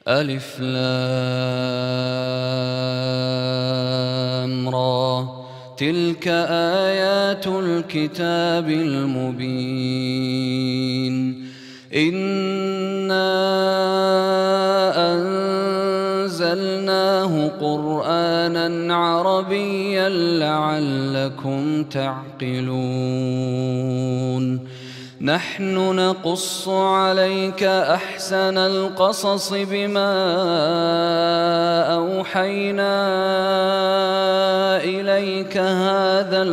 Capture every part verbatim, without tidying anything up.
ألف لام را، تلك آيات الكتاب المبين. إنا أنزلناه قرآنا عربيا لعلكم تعقلون. نحن نقص عليك أحسن القصص بما أوحينا إليك هذا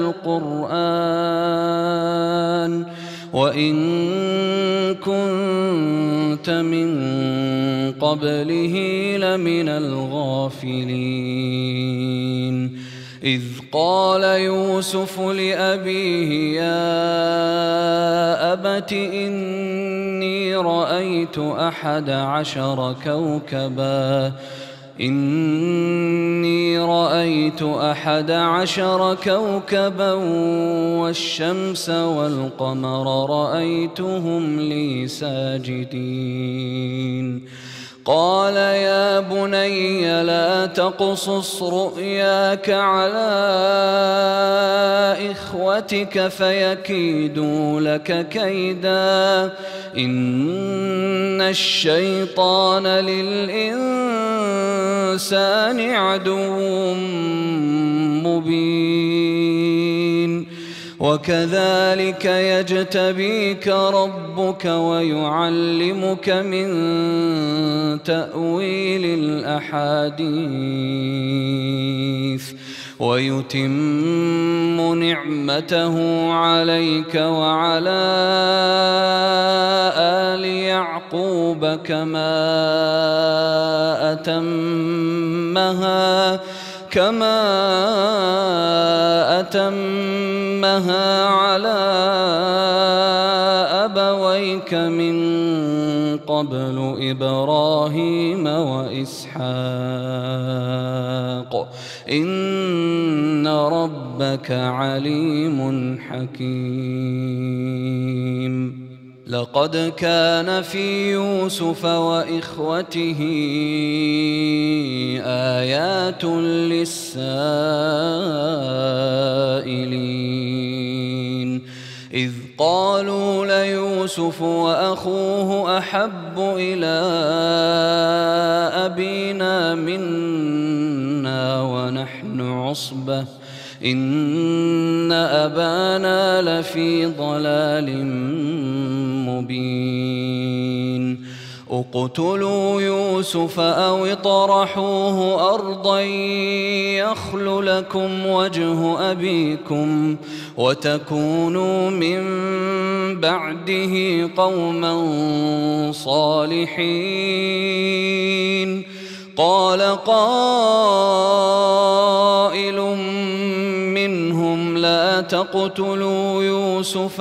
القرآن وإن كنت من قبله لمن الغافلين. إذ قال يوسف لأبيه يا أبت إني رأيت أحد عشر كوكبا إني رأيت أحد عشر كوكبا والشمس والقمر رأيتهم لي ساجدين. قال يا بني لا تقصص رؤياك على إخوتك فيكيدوا لك كيدا إن الشيطان للإنسان عدو مبين. وكذلك يجتبيك ربك ويعلمك من تأويل الأحاديث ويتم نعمته عليك وعلى آل يعقوب كما أتمها كما أتمها على أبويك من قبل إبراهيم وإسحاق إن ربك عليم حكيم. لقد كان في يوسف وإخوته آيات للسائلين إذ قالوا ليوسف وأخوه أحب إلى أبينا منا ونحن عصبة إن أبانا لفي ضلال مبين. اقتلوا يوسف أو اطرحوه أرضا يخل لكم وجه أبيكم وتكونوا من بعده قوما صالحين. قال قائل منهم لا تقتلوا يوسف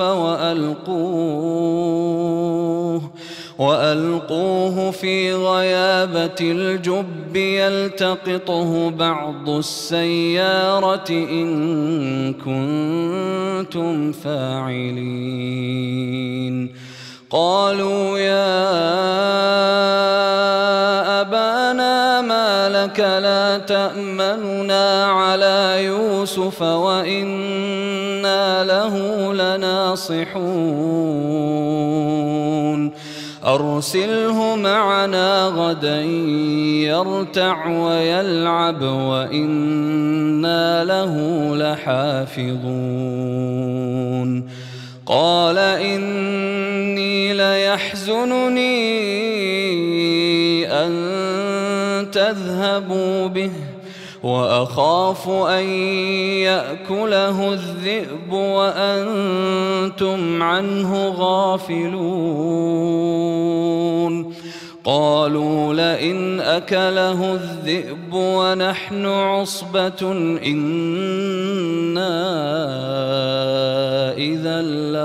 وألقوه وألقوه في غيابة الجب يلتقطه بعض السيارة إن كنتم فاعلين. قالوا يا أبانا ما لك لا تأمننا على يوسف وإنا له لناصحون أرسله معنا غدا يرتع ويلعب وإنا له لحافظون. قال إني ليحزنني أن تذهبوا به وأخاف أن يأكله الذئب وأنتم عنه غافلون. قالوا لئن أكله الذئب ونحن عصبة إنا إذا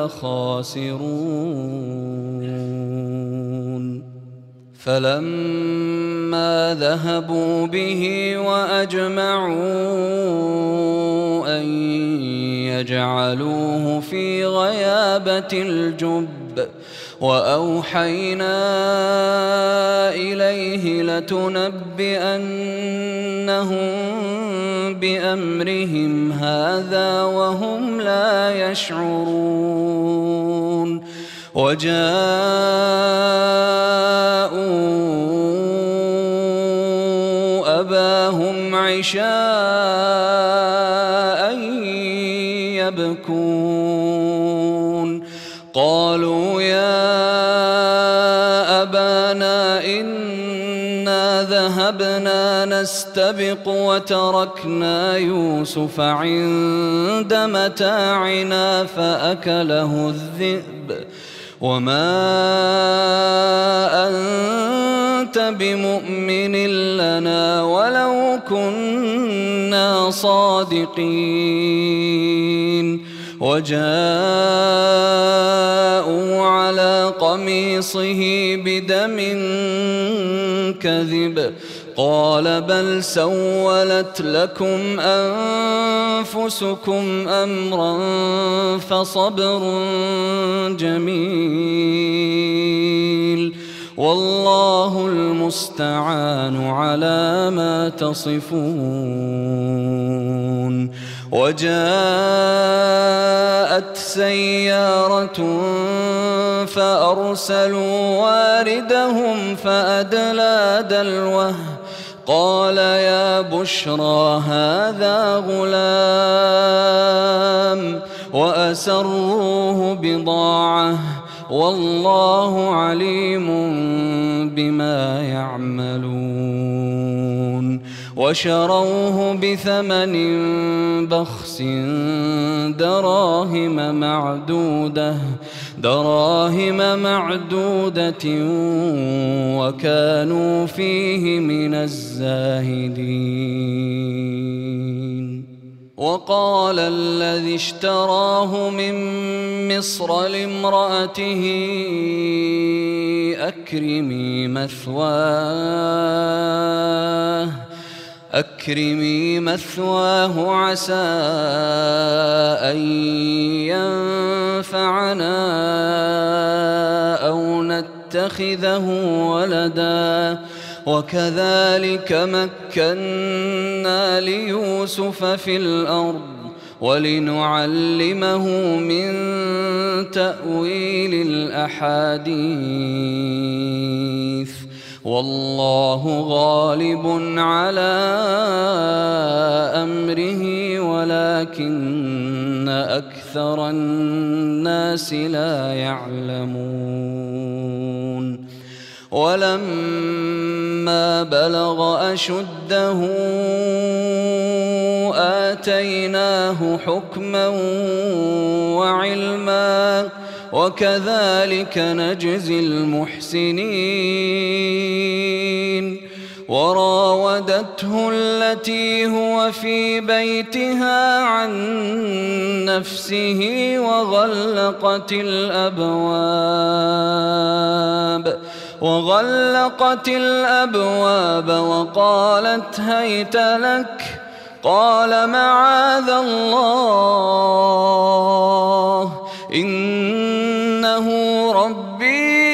لخاسرون. فلما ذهبوا به وأجمعوا أن يجعلوه في غيابة الجب وأوحينا إليه لتنبئنهم بأمرهم هذا وهم لا يشعرون وجاءوا أباهم عشاء يبكون قالوا يا أبانا إنا ذهبنا نستبق وتركنا يوسف عند متاعنا فأكله الذئب وما أنت بمؤمن لنا ولو كنا صادقين وجاءوا على قميصه بدم كذب قال بل سولت لكم أنفسكم أمرا فصبر جميل والله المستعان على ما تصفون وجاءت سيارة فأرسلوا واردهم فأدلى دلوه قال يا بشرى هذا غلام وأسروه بضاعة والله عليم بما يعملون وشروه بثمن بخس دراهم معدودة دراهم معدودة وكانوا فيه من الزاهدين وقال الذي اشتراه من مصر لامرأته أكرمي مثواه أكرمي مثواه عسى أن ينفعنا أو نتخذه ولدا وكذلك مكنا ليوسف في الأرض ولنعلمه من تأويل الأحاديث والله غالب على أمره ولكن أكثر الناس لا يعلمون ولما بلغ أشده آتيناه حكما وعلما وكذلك نجزي المحسنين وراودته التي هو في بيتها عن نفسه وغلقت الأبواب وغلقت الأبواب وقالت هيت لك قال معاذ الله إنه ربي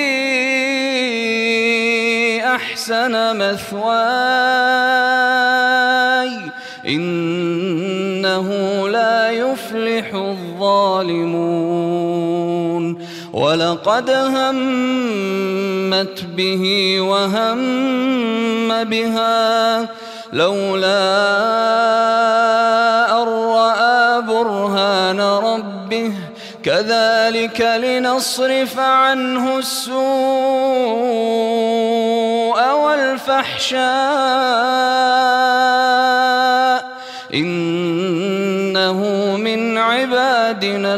أحسن مثواي إنه لا يفلح الظالمون ولقد همت به وهم بها لولا أن رأى برهان ربه كذلك لنصرف عنه السوء والفحشاء إنه من عبادنا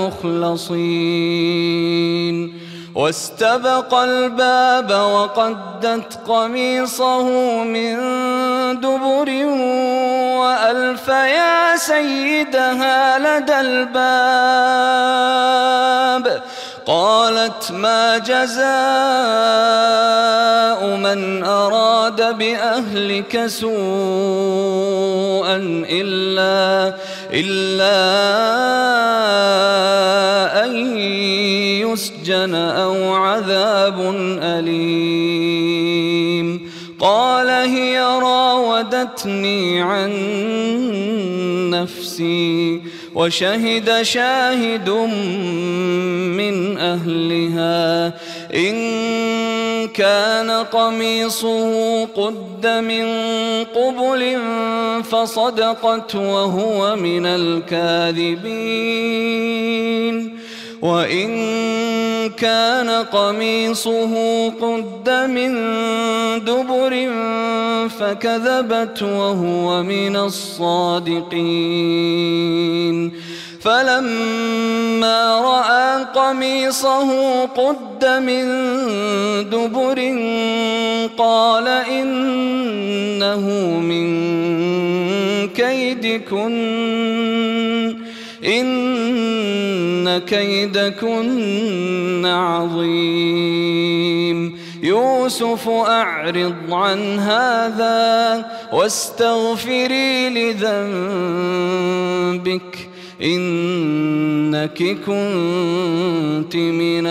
المخلصين واستبق الباب وقدت قميصه من دبر وألف يا سيدها لدى الباب قالت ما جزاء من أراد بأهلك سوءا إلا, إلا أن يسجن أو عذاب أليم. قال هي راودتني عن نفسي وشهد شاهد من أهلها إن كان قميصه قد من قبل فصدقت وهو من الكاذبين وإن كان قميصه قد من دبر فكذبت وهو من الصادقين. فلما رأى قميصه قد من دبر قال إنه من كيدكن إن كيدكن عظيم. يوسف أعرض عن هذا واستغفري لذنبك إنك كنت من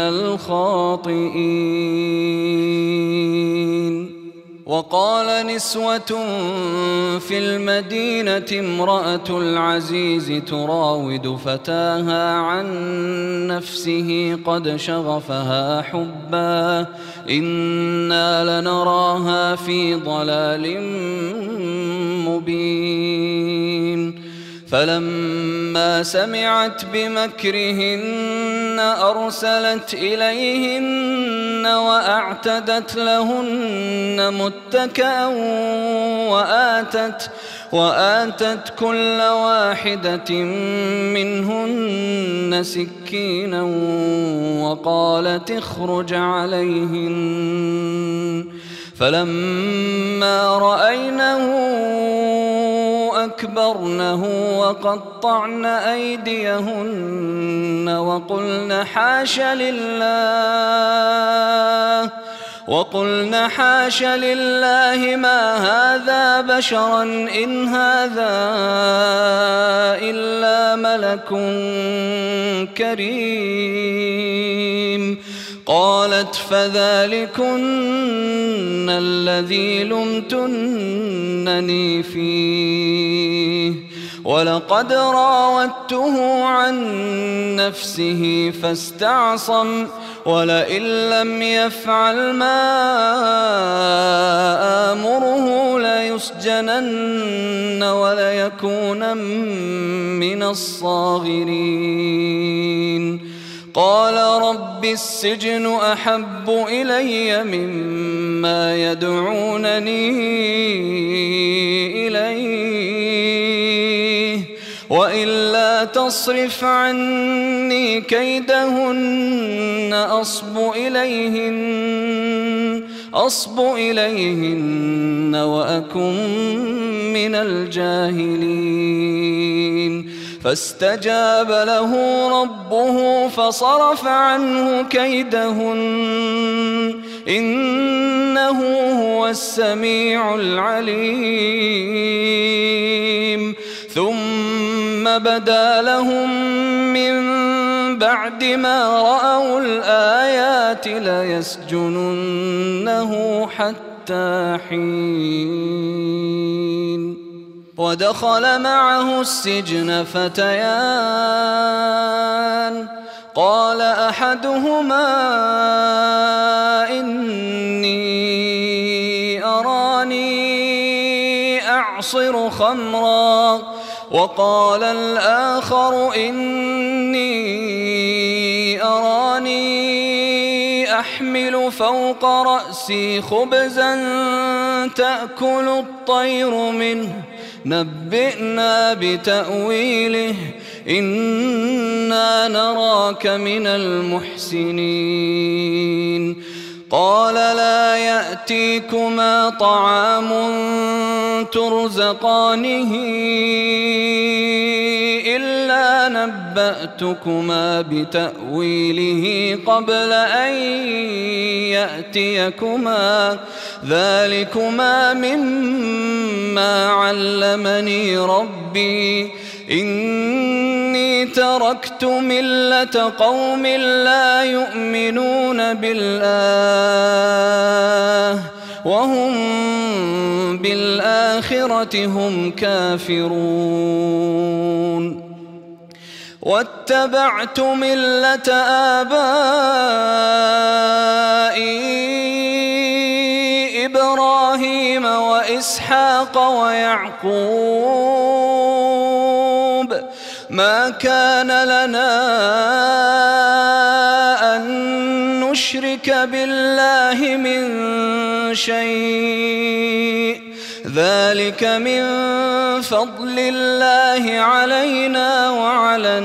الخاطئين. وقال نسوة في المدينة امرأة العزيز تراود فتاها عن نفسه قد شغفها حبا إنا لنراها في ضلال مبين. فلما سمعت بمكرهن أرسلت إليهن وأعتدت لهن متكأ وآتت, وآتت كل واحدة منهن سكينا وقالت اخرج عليهن. فلما رأينه أكبرنه وقطعن أيديهن وقلن حاش لله وقلن حاش لله ما هذا بشرا إن هذا إلا ملك كريم. قالت فذلكن الذي لمتنني فيه ولقد راودته عن نفسه فاستعصم ولئن لم يفعل ما آمره ليسجنن وليكونن من الصاغرين. قال رب السجن أحب إلي مما يدعونني إليه وإلا تصرف عني كيدهن أصب إليهن أصب إليهن وأكن من الجاهلين. فاستجاب له ربه فصرف عنه كيدهن إنه هو السميع العليم. ثم بدا لهم من بعد ما رأوا الآيات ليسجننه حتى حين. ودخل معه السجن فتيان قال أحدهما إني أراني أعصر خمرا وقال الآخر إني أراني أحمل فوق رأسي خبزا تأكل الطير منه نبئنا بتأويله إنا نراك من المحسنين. قال لا يأتيكما طعام ترزقانه إلا نبأتكما بتأويله قبل أن يأتيكما ذلكما مما علمني ربي إني تركت ملة قوم لا يؤمنون بالله وهم بالآخرة هم كافرون واتبعت ملة آبائي إبراهيم وإسحاق ويعقوب ما كان لنا أن نشرك بالله من شيء ذلك من فضل الله علينا وعلى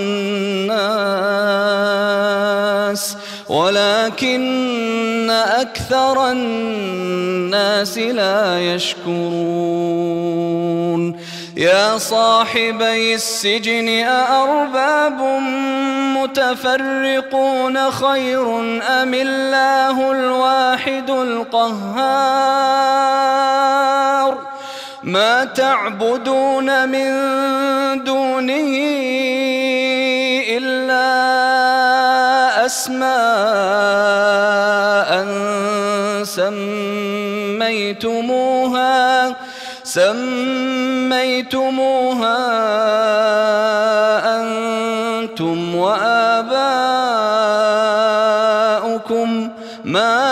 الناس ولكن أكثر الناس لا يشكرون يا صاحبي السجن أأرباب متفرقون خير أم الله الواحد القهار ما تعبدون من دونه إلا أسماء سميتموها سميتموها أنتم وآباؤكم ما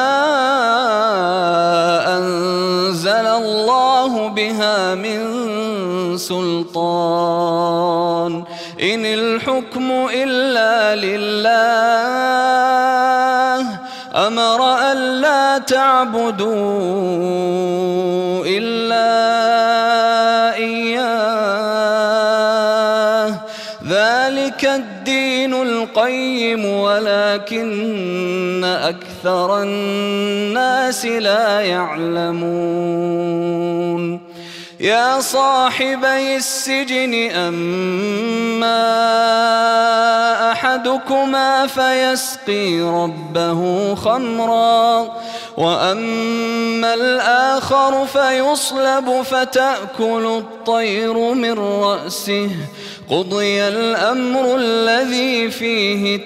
أنزل الله بها من سلطان إن الحكم إلا لله أمر ألا تعبدوا إلا إياه ذلك الدين القيم ولكن أكثر الناس لا يعلمون يا صاحبي السجن أما أحدكما فيسقي ربه خمرا وأما الآخر فيصلب فتأكل الطير من رأسه قضي الأمر الذي فيه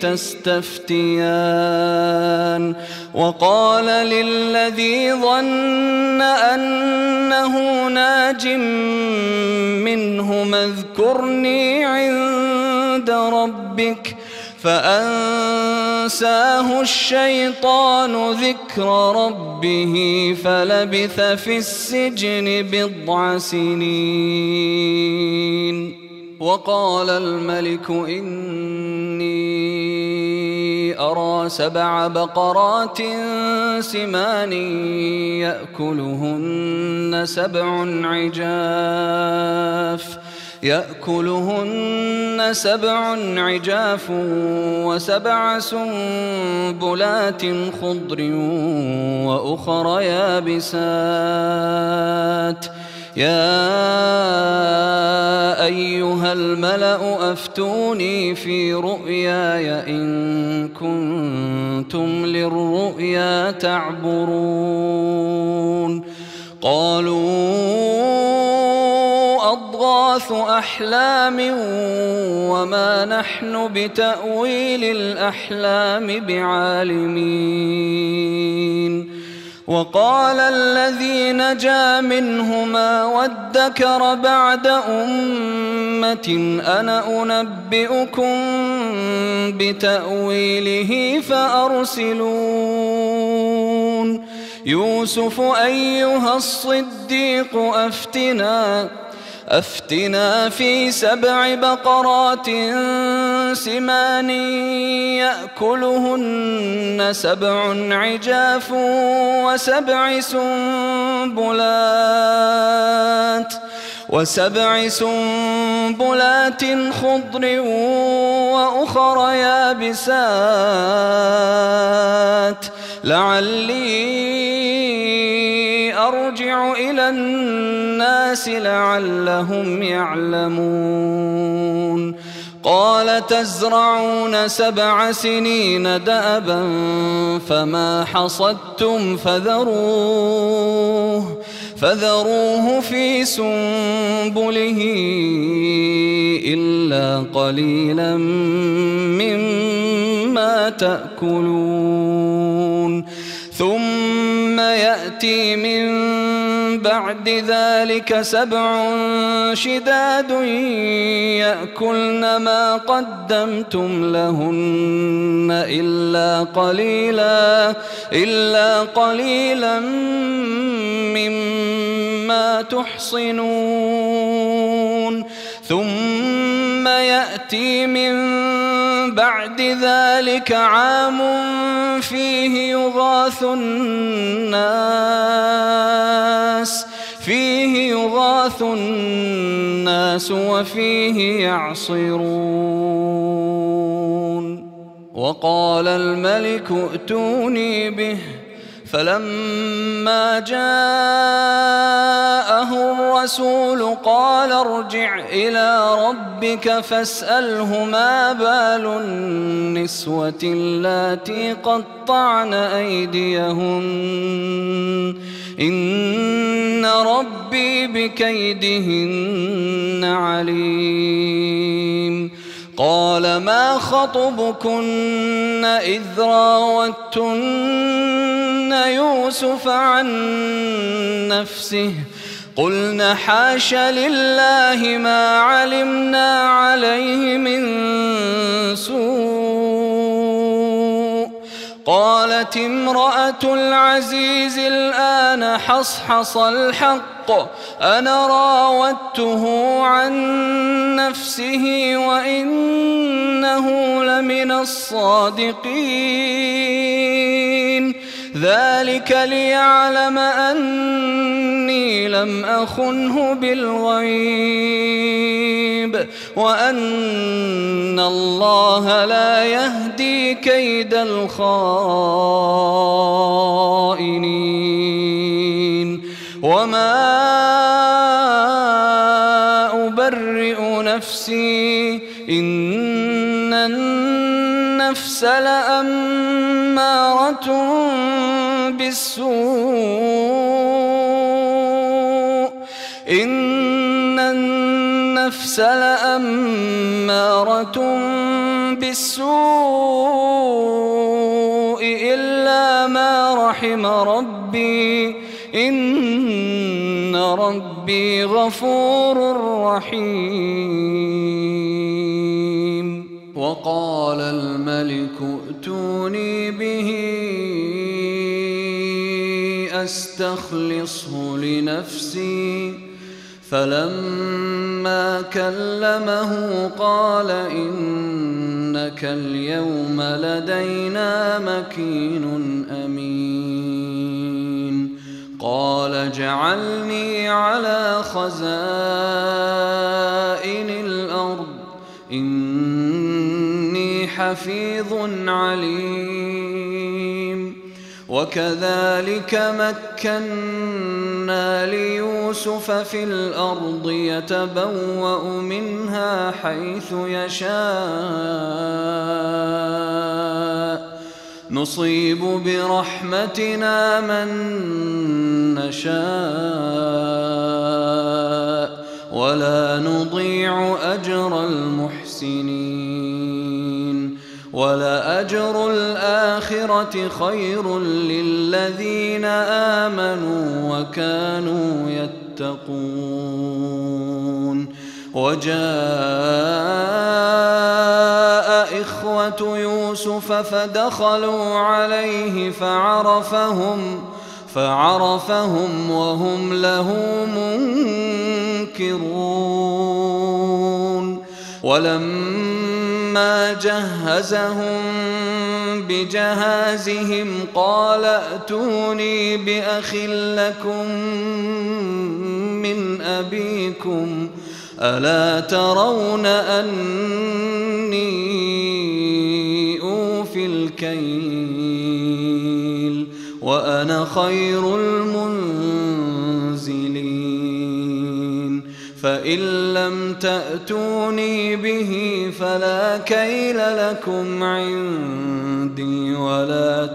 تستفتيان وقال للذي ظن أنه ناج منهما اذكرني عند ربك فأنساه الشيطان ذكر ربه فلبث في السجن بضع سنين وقال الملك إني أرى سبع بقرات سمان يأكلهن سبع عجاف يأكلهن سبع عجاف وسبع سنبلات خضر وأخر يابسات يا أيها الملأ أفتوني في رؤياي إن كنتم للرؤيا تعبرون قالوا أضغاث أحلام وما نحن بتأويل الأحلام بعالمين وقال الذي نجا منهما وادكر بعد أمة أنا أنبئكم بتأويله فأرسلون يوسف أيها الصديق أفتنا أفتنا في سبع بقرات سمان يأكلهن سبع عجاف وسبع سنبلات وسبع سنبلات خضر وأخر يابسات لعلي أرجع إلى الناس لعلهم يعلمون قال تزرعون سبع سنين دأبا فما حصدتم فذروه فذروه في سنبله إلا قليلا مما تأكلون ثم يأتي من بعد ذلك سبع شداد يأكلن ما قدمتم لهن إلا قليلا إلا قليلا مما تحصنون ثم يأتي من بعد ذلك عام فيه يغاث الناس فيه يغاث الناس وفيه يعصرون وقال الملك ائتوني به فلما جاءه الرسول قال ارجع إلى ربك فاسأله ما بال النسوة اللاتي قطعن أيديهن إن ربي بكيدهن عليم قال ما خطبكن إذ راوتن يوسف عن نفسه قلنا حاش لله ما علمنا عليه من سوء قالت امرأة العزيز الآن حصحص الحق أنا راودته عن نفسه وإنه لمن الصادقين ذلك ليعلم أني لم أخنه بالغيب وأن الله لا يهدي كيد الخائنين وما أبرئ نفسي إن النفس لأمارة بالسوء إن النفس لأمارة بالسوء إلا ما رحم ربي إن ربي غفور رحيم وقال الملك ائتوني به أستخلصه لنفسي فلما كلمه قال إنك اليوم لدينا مكين أمين قال اجعلني على خزائن الأرض إني حفيظ عليم وكذلك مكنا ليوسف في الأرض يتبوأ منها حيث يشاء نصيب برحمتنا من نشاء ولا نضيع أجر المحسنين ولأجر الآخرة خير للذين آمنوا وكانوا يتقون وجاء إخوة يوسف فدخلوا عليه فعرفهم فعرفهم وهم له منكرون ولما جهزهم بجهازهم قال ائتوني بأخ لكم من أبيكم ألا ترون أني أوفي الكيل وأنا خير المنزلين فإن لم تأتوني به فلا كيل لكم عندي ولا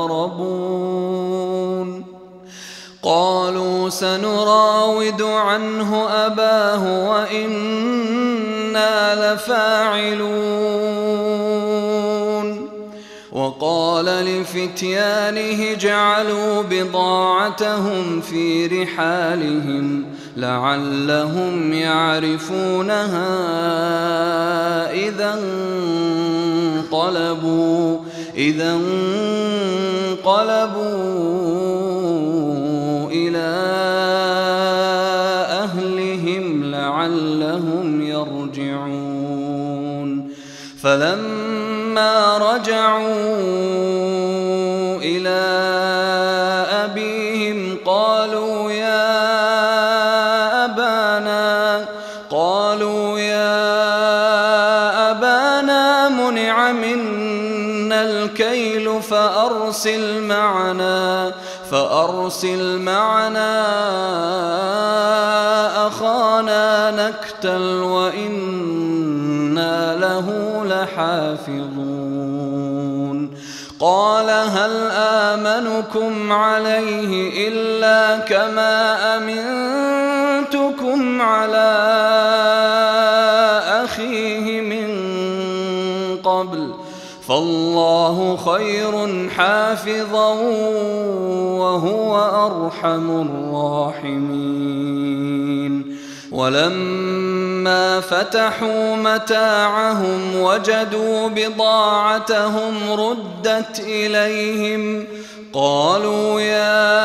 تقربون قالوا سنراود عنه أباه وإنا لفاعلون وقال لفتيانه اجعلوا بضاعتهم في رحالهم لعلهم يعرفونها إذا انقلبوا إذا انقلبوا إلى أهلهم لعلهم يرجعون فلما رجعوا إلى أبيهم قالوا يا أبانا قالوا يا أبانا منع منا الكيل فأرسل معنا فأرسل معنا أخانا نكتل وإنا له لحافظون قال هل آمنكم عليه إلا كما أمنتكم على أخيه من قبل فالله خير حافظا وهو أرحم الراحمين ولما فتحوا متاعهم وجدوا بضاعتهم ردت إليهم قالوا يا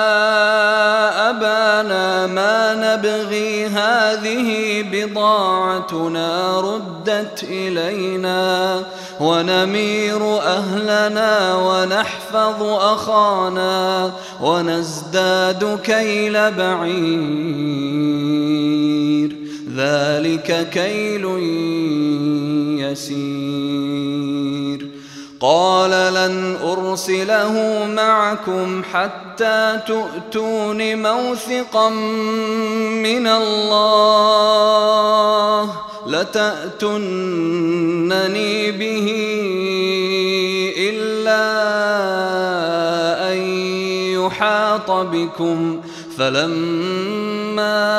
أبانا ما نبغي هذه بضاعتنا ردت إلينا ونمير أهلنا ونحفظ أخانا ونزداد كيل بعير ذلك كيل يسير قال لن أرسله معكم حتى تؤتون موثقا من الله لتأتونني به إلا أن يحاط بكم فلما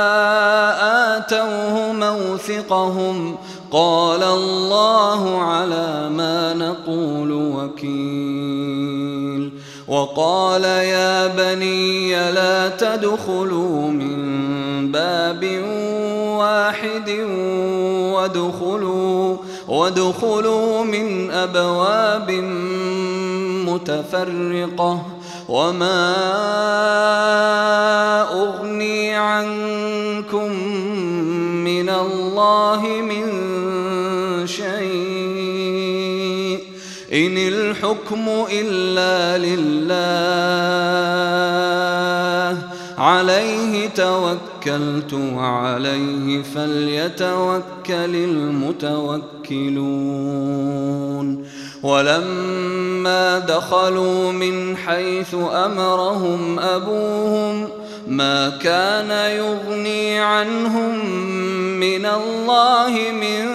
آتوه موثقهم قال الله على ما نقول وكيل وقال يا بني لا تدخلوا من باب واحد وادخلوا وادخلوا من أبواب متفرقة وما أغني عنكم من الله من شيء إن الحكم إلا لله عليه توكلت وعليه فليتوكل المتوكلون ولما دخلوا من حيث أمرهم أبوهم ما كان يغني عنهم من الله من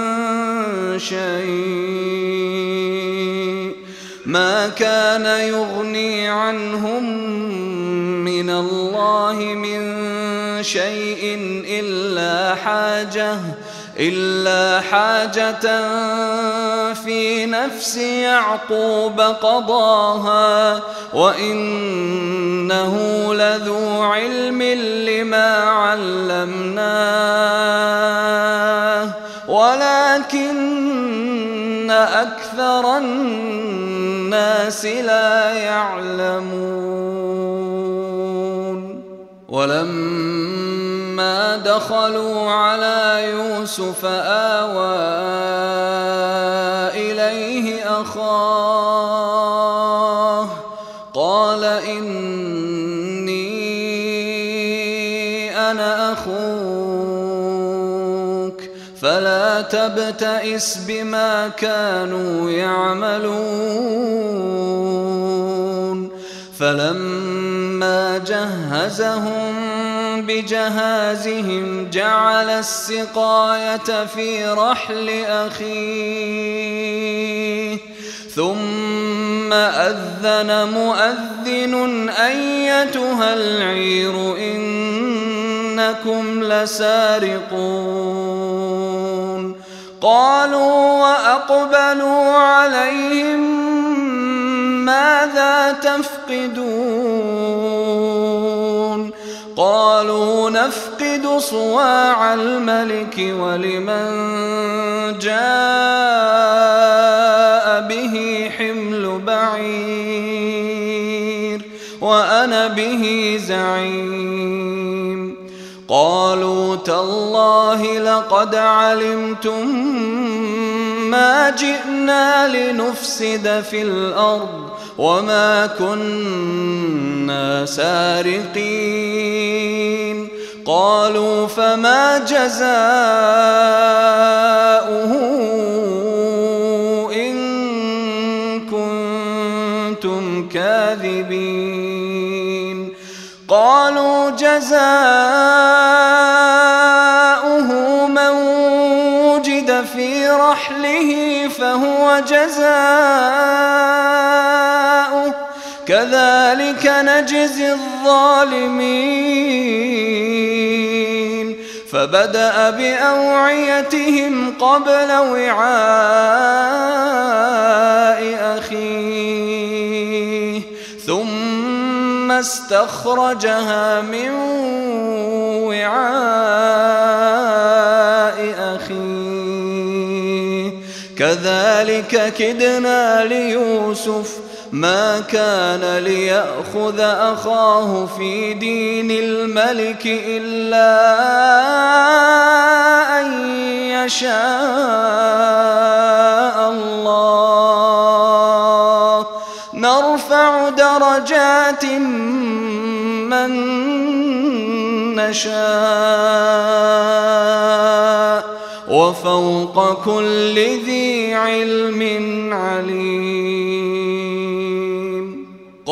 شيء ما كان يغني عنهم من الله من شيء إلا حاجة إلا حاجة في نفس يعقوب قضاها وإنه لذو علم لما علمناه ولكن أكثر الناس لا يعلمون ولما دخلوا على يوسف آوى إليه أخاه قال إني أنا أخوك فلا تبتئس بما كانوا يعملون فلما جهزهم بجهازهم جعل السقاية في رحل أخيه ثم أذن مؤذن أيتها العير إنكم لسارقون قالوا وأقبلوا عليهم ماذا تفقدون قالوا نفقد صواع الملك ولمن جاء به حمل بعير وأنا به زعيم قالوا تالله لقد علمتم ما جئنا لنفسد في الأرض وما كنا سارقين قالوا فما جزاؤه إن كنتم كاذبين قالوا جزاؤه من وجد في رحله فهو جزاؤه كذلك نجزي الظالمين فبدأ بأوعيتهم قبل وعاء أخيه ثم استخرجها من وعاء أخيه كذلك كدنا ليوسف ما كان ليأخذ أخاه في دين الملك إلا أن يشاء الله نرفع درجات من نشاء وفوق كل ذي علم عليم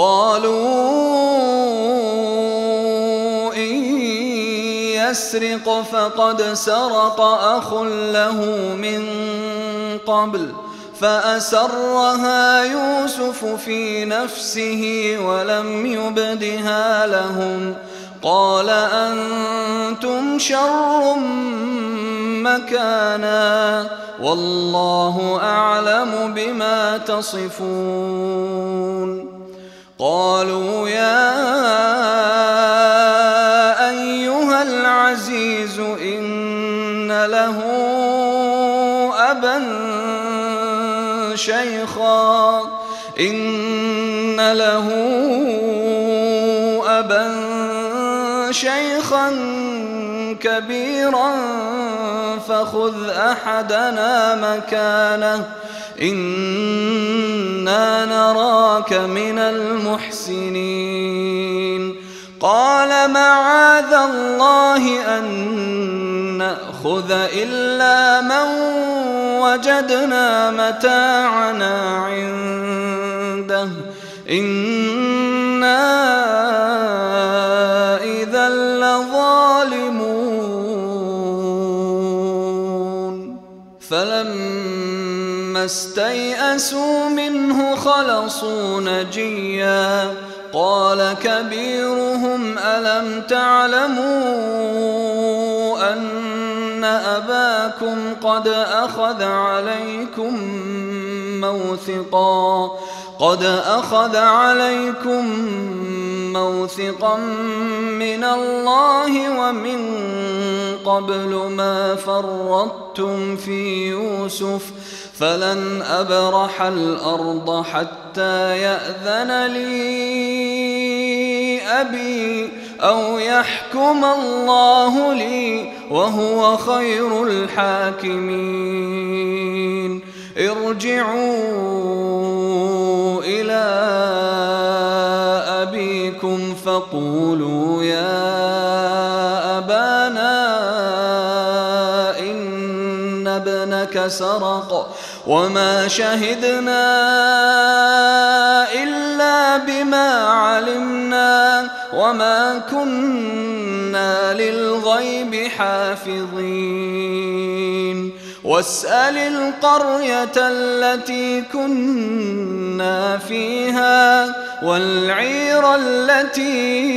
قالوا إن يسرق فقد سرق أخ له من قبل فأسرها يوسف في نفسه ولم يبدها لهم قال أنتم شر مكانا والله أعلم بما تصفون قالوا يا أيها العزيز إن له أبا شيخا إن له أبا شيخا كبيرا فخذ أحدنا مكانه إنا نراك من المحسنين قال معاذ الله أن نأخذ إلا من وجدنا متاعنا عنده إنا إذا لظالمون فلما استيئسوا منه خلصوا نجيا قال كبيرهم ألم تعلموا أن أباكم قد أخذ عليكم موثقا قد أخذ عليكم موثقا من الله ومن قبل ما فرطتم في يوسف فلن أبرح الأرض حتى يأذن لي أبي أو يحكم الله لي وهو خير الحاكمين ارجعوا إلى أبيكم فقولوا يا أبانا إن ابنك سرق وما شهدنا إلا بما علمنا علمنا وما كنا للغيب حافظين واسأل القرية التي كنا فيها والعير التي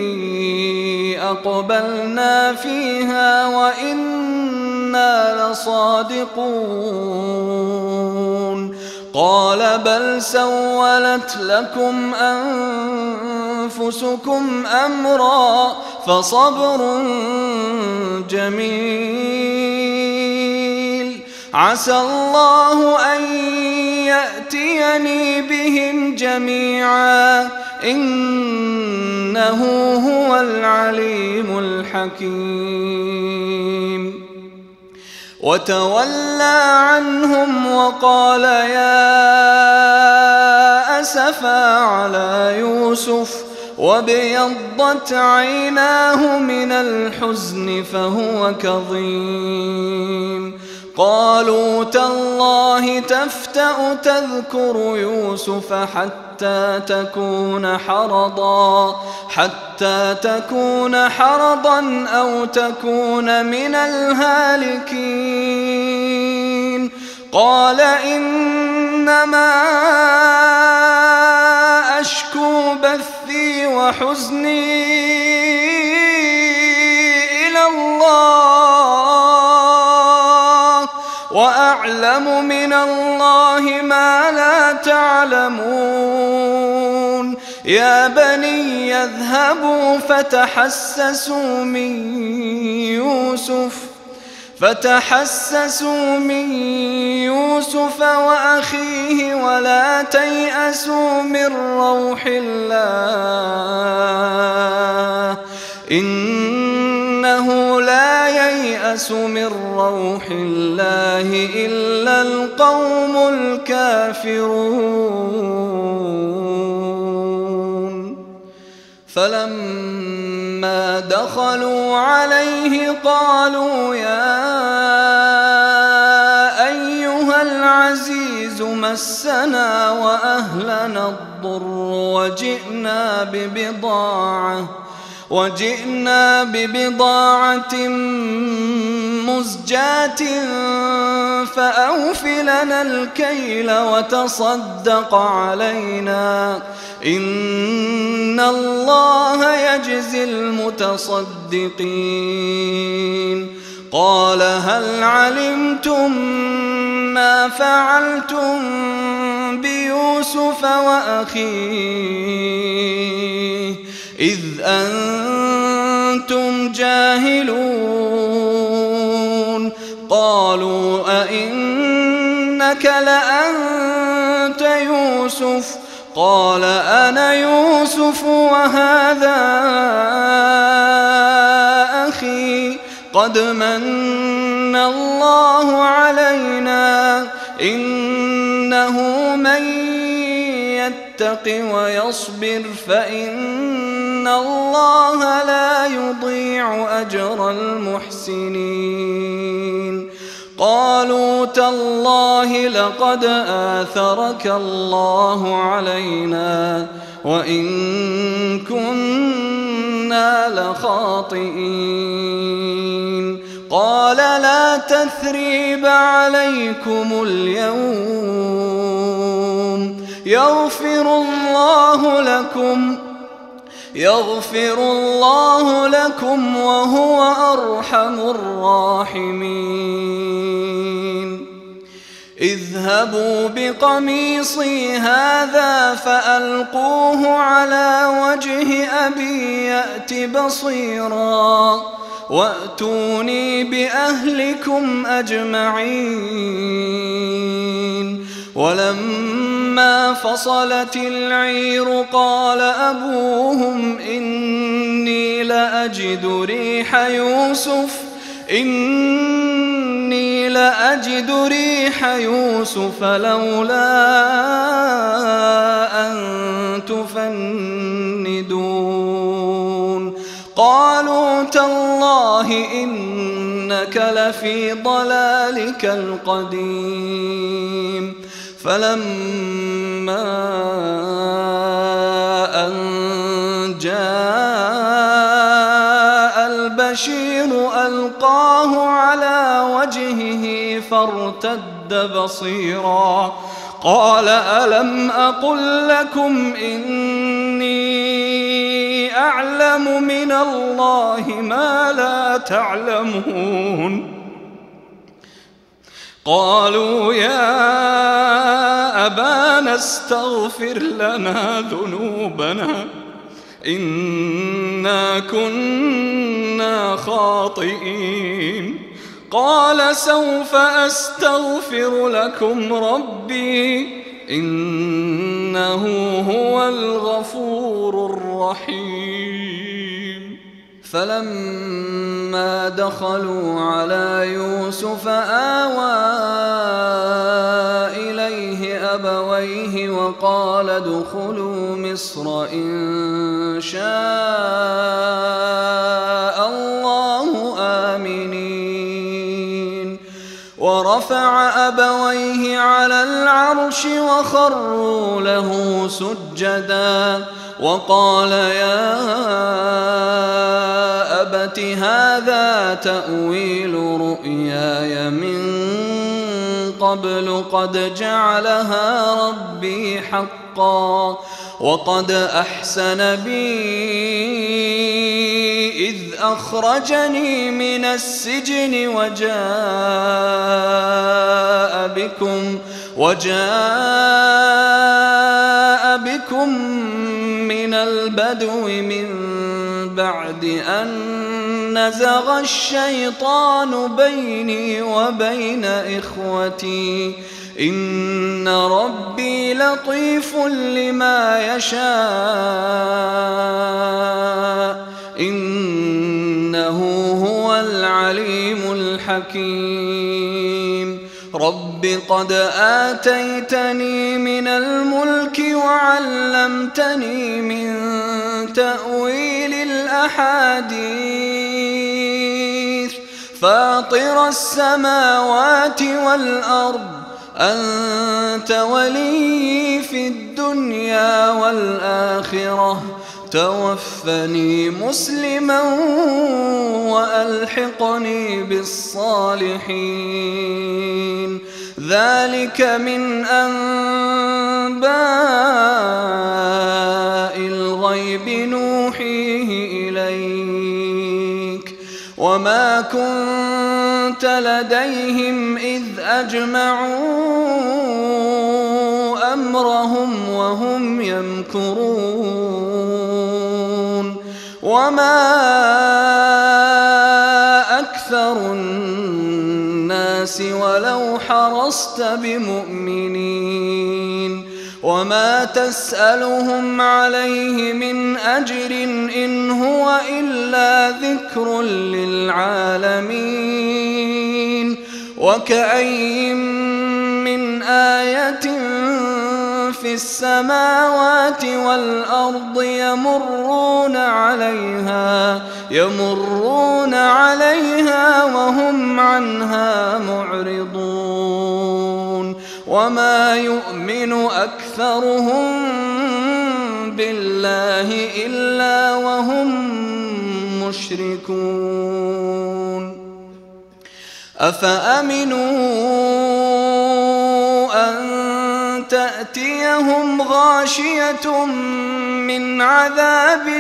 أقبلنا فيها وإنا لصادقون قال بل سولت لكم أنفسكم أمرا فصبر جميل عسى الله أن يأتيني بهم جميعا إنه هو العليم الحكيم وتولى عنهم وقال يا أسفا على يوسف وابيضت عيناه من الحزن فهو كظيم قالوا تالله تفتأ تذكر يوسف حتى تكون حرضا حتى تكون حرضا أو تكون من الهالكين قال إنما أشكو بثي وحزني إلى الله وأعلم من الله ما لا تعلمون يا بني اذهبوا فتحسسوا من يوسف فتحسسوا من يوسف وأخيه ولا تيأسوا من روح الله إنه لا ييأس من روح الله إلا القوم الكافرون فلما دخلوا عليه قالوا يا أيها العزيز مسنا وأهلنا الضر وجئنا ببضاعة وجئنا ببضاعة مزجاة فأوف لنا الكيل وتصدق علينا إن الله يجزي المتصدقين قال هل علمتم ما فعلتم بيوسف وأخيه إذ أنتم جاهلون قالوا أئنك لأنت يوسف قال أنا يوسف وهذا أخي قد من الله علينا إنه من يتق ويصبر فإن الله لا يضيع أجر المحسنين قالوا تالله لقد آثرك الله علينا وإن كنا لخاطئين قال لا تثريب عليكم اليوم يغفر الله لكم يغفر الله لكم وهو أرحم الراحمين اذهبوا بقميصي هذا فألقوه على وجه أبي يأت بصيرا وأتوني بأهلكم أجمعين ولما فصلت العير قال أبوهم إني لأجد ريح يوسف إني لأجد ريح يوسف لولا أن تفندون قالوا تالله إنك لفي ضلالك القديم فلما أن البشير ألقاه على وجهه فارتد بصيرا قال ألم أقل لكم إني أعلم من الله ما لا تعلمون قالوا يا أبانا استغفر لنا ذنوبنا إنا كنا خاطئين قال سوف أستغفر لكم ربي إنه هو الغفور الرحيم فلما دخلوا على يوسف آوى إليه أبويه وقال ادخلوا مصر إن شاء الله آمنين ورفع أبويه على العرش وخروا له سجدا وقال يا أبت هذا تأويل رؤياي من قبل قد جعلها ربي حقا وقد أحسن بي إذ أخرجني من السجن وجاء بكم وجاء بكم من البدو من بعد أن نزغ الشيطان بيني وبين إخوتي إن ربي لطيف لما يشاء إنه هو العليم الحكيم رب قد آتيتني من الملك وعلمتني من تأويل الأحاديث فاطر السماوات والأرض أنت ولي في الدنيا والآخرة توفني مسلما وألحقني بالصالحين ذلك من أنباء الغيب نوحيه إليك وما كنت لديهم إذ أجمعوا أمرهم وهم يمكرون وما أكثر الناس ولو حرصت بمؤمنين وما تسألهم عليه من أجر إن هو إلا ذكر للعالمين وكأي من آية في السماوات والأرض يمرون عليها يمرون عليها وهم عنها معرضون وما يؤمن أكثرهم بالله إلا وهم مشركون أفأمنوا أن تأتيهم غاشية من عذاب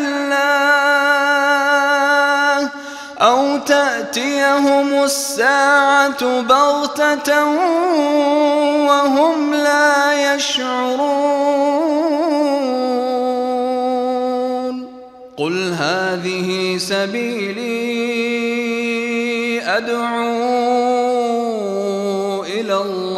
الله أو تأتيهم الساعة بغتة وهم لا يشعرون قل هذه سبيلي أدعو إلى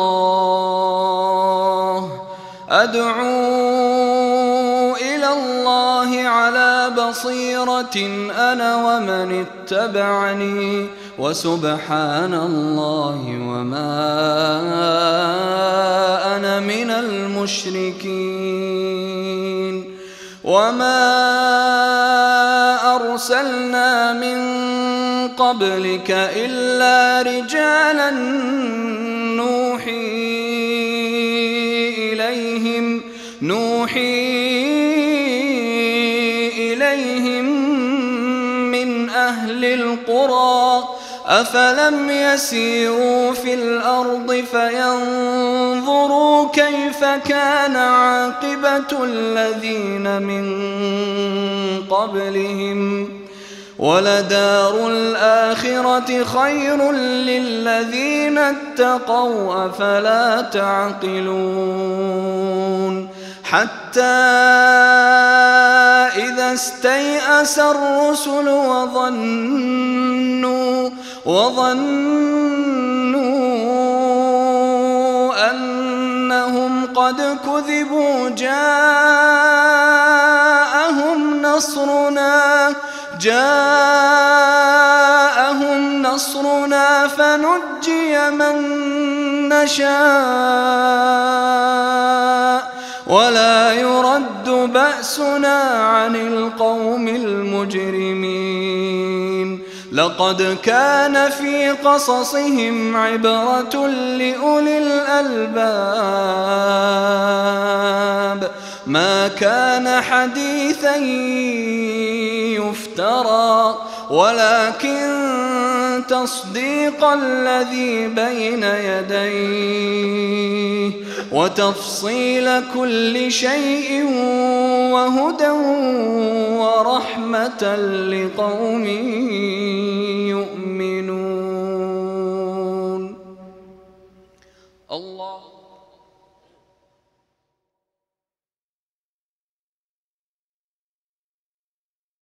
الله أدعو إلى الله على بصيرة أنا ومن اتبعني وسبحان الله وما أنا من المشركين وما أرسلنا من قبلك إلا رجالا نوحي إليهم نوحي إليهم من أهل القرى أفلم يسيروا في الأرض فينظروا كيف كان عاقبة الذين من قبلهم ولدار الآخرة خير للذين اتقوا أفلا تعقلون حتى إذا استيأس الرسل وظنوا وظنوا أنهم قد كذبوا جاءهم نصرنا جاءهم نصرنا فنجي من نشاء ولا يرد بأسنا عن القوم المجرمين لقد كان في قصصهم عبرة لأولي الألباب ما كان حديثا يفترى ولكن تصديق الذي بين يديه وتفصيل كل شيء وهدى ورحمة لقوم يؤمنون. الله